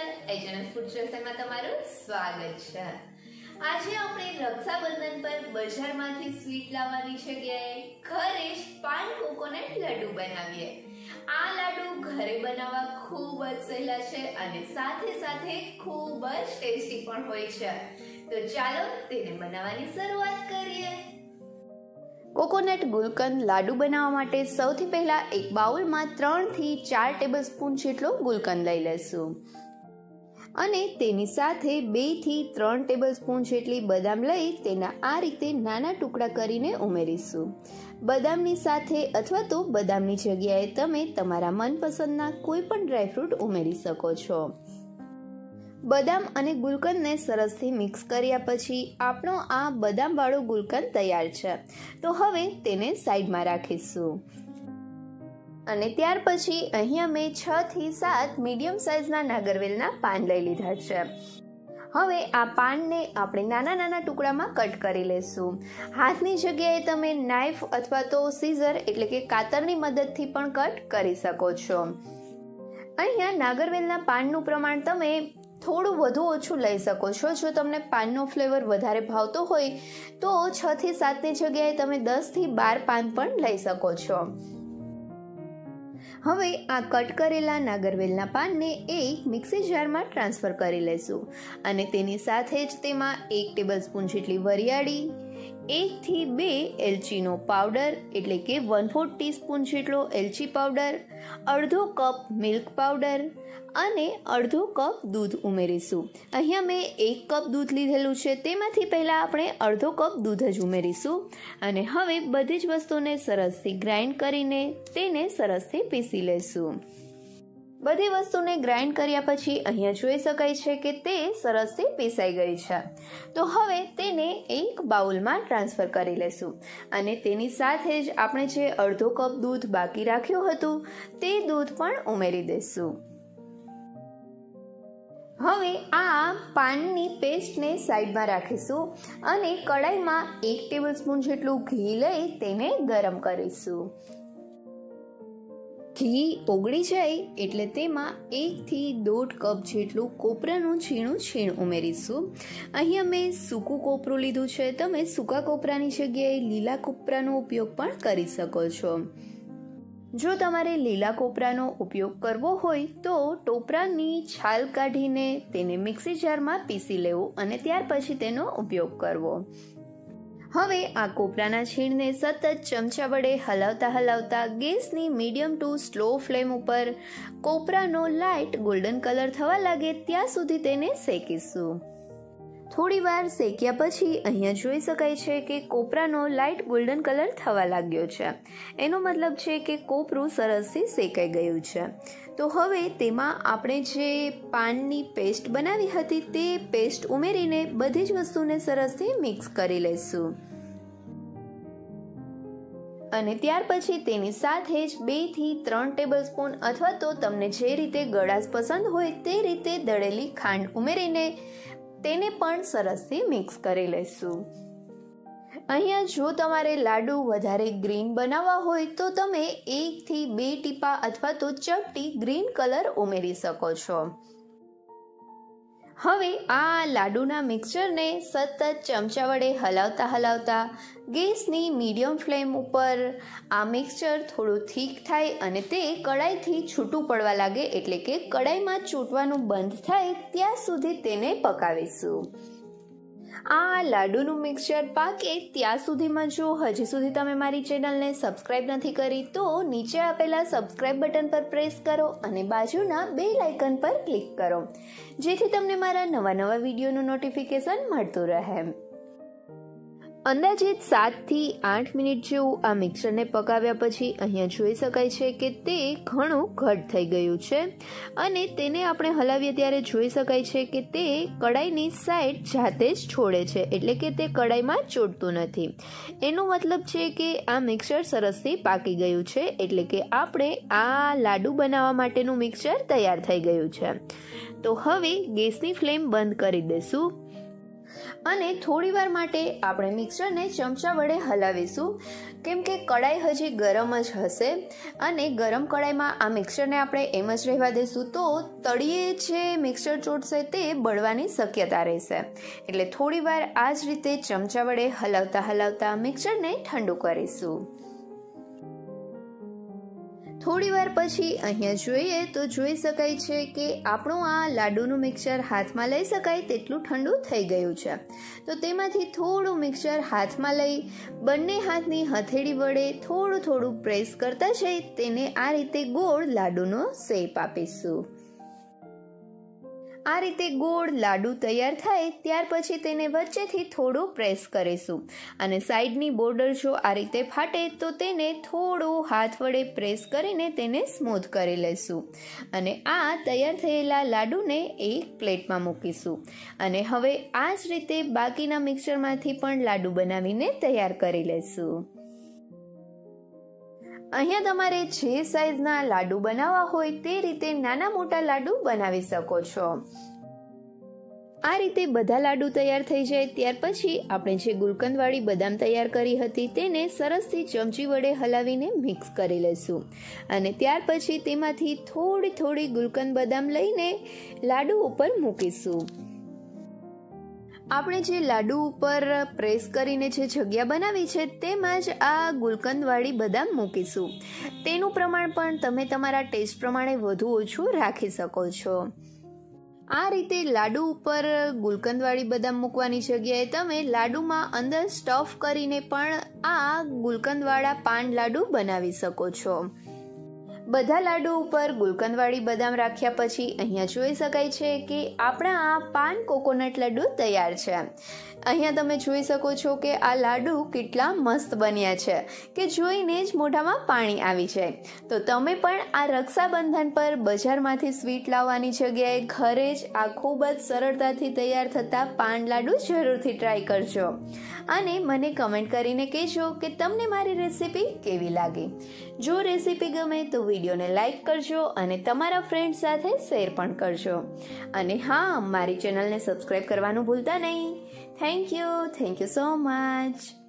Channel food રસોઈમાં તમારું સ્વાગત છે। આજે આપણે રક્ષાબંધન પર બજારમાંથી સ્વીટ લાવવાની જગ્યાએ ઘરે જ પાન કોકોનટ લડ્ડુ બનાવીએ। આ લાડુ ઘરે બનાવવા ખૂબ જ સહેલા છે અને સાથે સાથે ખૂબ જ ટેસ્ટી પણ હોય છે। તો ચાલો તેને બનાવવાની શરૂઆત કરીએ। કોકોનટ ગુલકંદ લાડુ બનાવવા માટે સૌથી પહેલા એક બાઉલમાં 3 થી 4 ટેબલસ્પૂન જેટલો ગુલકંદ લઈ લેશું અને તેની સાથે 2 થી 3 ટેબલસ્પૂન જેટલી બદામ લઈ તેના આ રીતે નાના ટુકડા કરીને ઉમેરીશું। બદામની સાથે અથવા તો બદામની જગ્યાએ તમે તમારા મનપસંદના કોઈ પણ ડ્રાયફ્રૂટ ઉમેરી શકો છો। બદામ અને ગુલકંદને સરસથી મિક્સ કર્યા પછી આપણો આ બદામવાળો ગુલકંદ તૈયાર છે। તો હવે તેને સાઈડમાં રાખીશું અને ત્યાર પછી અહીંયા મેં 6 થી 7 મીડિયમ સાઇઝના નાગરવેલના પાન લઈ લીધા છે। હવે આ પાનને આપણે નાના નાના ટુકડામાં કટ કરી લેશું। હાથની જગ્યાએ તમે નાઇફ અથવા તો સીઝર એટલે કે કાતરની મદદથી પણ કટ કરી શકો છો। અહીંયા નાગરવેલના પાનનું પ્રમાણ તમે થોડું વધુ ઓછું લઈ શકો છો। જો તમને પાનનો ફ્લેવર વધારે ભાવતો હોય તો 6 થી 7ની જગ્યાએ તમે 10 થી 12 પાન પણ લઈ શકો છો। હવે આ કટ કરેલા નાગરવેલના પાનને એક મિક્સી જારમાં ટ્રાન્સફર કરી લેશું અને તેની સાથે જ તેમાં 1 ટેબલસ્પૂન જેટલી વરિયાળી, 1 થી 2 એલચીનો પાવડર એટલે કે 1/4 ટીસ્પૂન જેટલો એલચી પાવડર, અડધો કપ મિલ્ક પાવડર અને અડધો કપ દૂધ ઉમેરીશું। અહીંયા મેં 1 કપ દૂધ લીધેલું છે, તેમાંથી પહેલાં આપણે અડધો કપ દૂધ જ ઉમેરીશું અને હવે બધી જ વસ્તુને સરસથી ગ્રાઇન્ડ કરીને તેને સરસથી પીસી લેશું। બધી વસ્તુને ગ્રાઇન્ડ કર્યા પછી અહીંયા જોઈ શકાય છે કે તે સરસથી પીસાઈ ગઈ છે। તો હવે તેને એક બાઉલમાં ટ્રાન્સફર કરી લેશું અને તેની સાથે જ આપણે જે અડધો કપ દૂધ બાકી રાખ્યું હતું તે દૂધ પણ ઉમેરી દઈશું। હવે આ પાનની પેસ્ટને સાઈડમાં રાખીશું અને કડાઈમાં 1 ટેબલસ્પૂન જેટલું ઘી લઈ તેને ગરમ કરીશું। ઘી ઓગળી જાય એટલે તેમાં 1 થી 1.5 કપ જેટલું કોપરાનું ઝીણું છીણ ઉમેરીશું। અહીંયા મેં સૂકું કોપરું લીધું છે, તમે સૂકા કોપરાની જગ્યાએ લીલા કોપરાનો ઉપયોગ પણ કરી શકો છો। જો તમારે લીલા કોપરાનો ઉપયોગ કરવો હોય તો ટોપરાની છાલ કાઢીને તેને મિક્સી જારમાં પીસી લેવું અને ત્યાર પછી તેનો ઉપયોગ કરવો। હવે આ કોપરાના છીણને સતત ચમચા વડે હલાવતા ગેસની મીડિયમ ટુ સ્લો ફ્લેમ ઉપર કોપરાનો લાઇટ ગોલ્ડન કલર થવા લાગે ત્યાં સુધી તેને શેકીશું। થોડી વાર શેક્યા પછી અહીંયા જોઈ શકાય છે કે કોપરાનો લાઇટ ગોલ્ડન કલર થવા લાગ્યો છે, એનો મતલબ છે કે કોપરું સરસથી શેકાઈ ગયું છે। તો હવે તેમાં આપણે જે પાનની પેસ્ટ બનાવી હતી તે પેસ્ટ ઉમેરીને બધી જ વસ્તુને સરસથી મિક્સ કરી લઈશું અને ત્યાર પછી તેની સાથે જ 2 થી 3 ટેબલસ્પૂન અથવા તો તમને જે રીતે ગળાશ પસંદ હોય તે રીતે દળેલી ખાંડ ઉમેરીને તેને પણ સરસથી મિક્સ કરી લઈશું। અહીંયા જો તમારે લાડુ વધારે ગ્રીન બનાવવા હોય તો તમે 1 થી 2 ટીપા અથવા તો ચપટી ગ્રીન કલર ઉમેરી શકો છો। હવે આ લાડુના મિક્સચરને સતત ચમચા વડે હલાવતા ગેસની મીડિયમ ફ્લેમ ઉપર આ મિક્સચર થોડું થીક થાય અને તે કડાઈથી છૂટું પડવા લાગે એટલે કે કડાઈમાં ચોંટવાનું બંધ થાય ત્યાં સુધી તેને પકાવીશું। આ લાડુનું મિક્સચર પાકે ત્યાં સુધીમાં જો હજી સુધી તમે મારી ચેનલને સબસ્ક્રાઇબ નથી કરી તો નીચે આપેલા સબસ્ક્રાઇબ બટન પર પ્રેસ કરો અને બાજુના બેલ આઇકન પર ક્લિક કરો જેથી તમને મારા નવા વિડીયોનું નોટિફિકેશન મળતું રહે। અંદાજિત 7 થી 8 મિનિટ જેવું આ મિક્સરને પકાવ્યા પછી અહીંયા જોઈ શકાય છે કે તે ઘણું ઘટ થઈ ગયું છે અને તેને આપણે હલાવીએ ત્યારે જોઈ શકાય છે કે તે કડાઈની સાઈડ જાતે જ છોડે છે એટલે કે તે કડાઈમાં ચોંટતું નથી। એનો મતલબ છે કે આ મિક્સર સરસથી પાકી ગયું છે એટલે કે આપણે આ લાડુ બનાવવા માટેનું મિક્સર તૈયાર થઈ ગયું છે। તો હવે ગેસની ફ્લેમ બંધ કરી દઈશું અને થોડીવાર માટે આપણે મિક્સરને ચમચા વડે હલાવીશું, કેમ કે કડાઈ હજી ગરમ જ હશે અને ગરમ કડાઈમાં આ મિક્સરને આપણે એમ જ રહેવા દઈશું તો તળિયે જે મિક્સર ચોટશે તે બળવાની શક્યતા રહેશે. એટલે થોડીવાર આ જ રીતે ચમચા વડે હલાવતા મિક્સરને ઠંડુ કરીશું. થોડીવાર પછી અહીંયા જોઈએ તો જોઈ શકાય છે કે આપણું આ લાડુનું મિક્સર હાથમાં લઈ શકાય તેટલું ઠંડુ થઈ ગયું છે. તો તેમાંથી થોડું મિક્સર હાથમાં લઈ બંને હાથની હથેળી વડે થોડું પ્રેસ કરતા જઈ તેને આ રીતે ગોળ લાડુનો શેપ આપીશું. આ રીતે ગોળ લાડુ તૈયાર થાય ત્યાર પછી તેને વચ્ચેથી થોડું પ્રેસ કરીશું અને સાઈડની બોર્ડર જો આ રીતે ફાટે તો તેને થોડું હાથ વડે પ્રેસ કરીને તેને સ્મૂથ કરી લઈશું. અને આ તૈયાર થયેલા લાડુને એક પ્લેટમાં મૂકીશું અને હવે આ જ રીતે બાકીના મિક્સરમાંથી પણ લાડુ બનાવીને તૈયાર કરી લઈશું. અહીંયા તમારે જે સાઈઝના લાડુ બનાવવા હોય તે રીતે નાના મોટા લાડુ બનાવી શકો છો. આ રીતે બધા લાડુ તૈયાર થઈ જાય ત્યાર પછી આપણે જે ગુલકંદવાળી બદામ તૈયાર કરી હતી તેને સરસથી ચમચી વડે હલાવીને મિક્સ કરી લઈશું અને ત્યાર પછી તેમાંથી થોડી ગુલકંદ બદામ લઈને લાડુ ઉપર મૂકીશું. આપણે જે લાડુ ઉપર પ્રેસ કરીને જે જગ્યા બનાવી છે તેમાં જ આ ગુલકંદવાળી બદામ મૂકીશું. તેનું પ્રમાણ પણ તમે તમારા ટેસ્ટ પ્રમાણે વધુ ઓછું રાખી શકો છો. આ રીતે લાડુ ઉપર ગુલકંદવાળી બદામ મૂકવાની જગ્યાએ તમે લાડુમાં અંદર સ્ટફ કરીને પણ આ ગુલકંદવાળા પાન લાડુ બનાવી શકો છો. બધા લાડુ ઉપર ગુલકંદવાળી બદામ રાખ્યા પછી અહીંયા જોઈ શકાય છે કે આપણા આ પાન કોકોનટ લાડુ તૈયાર છે. અહીંયા તમે જોઈ શકો છો કે આ લાડુ કેટલા મસ્ત બન્યા છે કે જોઈને જ મોઢામાં પાણી આવી જાય. તો તમે પણ આ રક્ષાબંધન પર બજારમાંથી સ્વીટ લાવવાની જગ્યાએ ઘરે જ આ ખૂબ જ સરળતાથી તૈયાર થતા પાન લાડુ જરૂરથી ટ્રાય કરજો અને મને કમેન્ટ કરીને કહેજો કે તમને મારી રેસીપી કેવી લાગી. જો રેસીપી ગમે તો વિડીયોને લાઈક કરજો અને તમારા ફ્રેન્ડ સાથે શેર પણ કરજો. અને હા, મારી ચેનલને સબસ્ક્રાઈબ કરવાનું ભૂલતા નહીં. Thank you so much.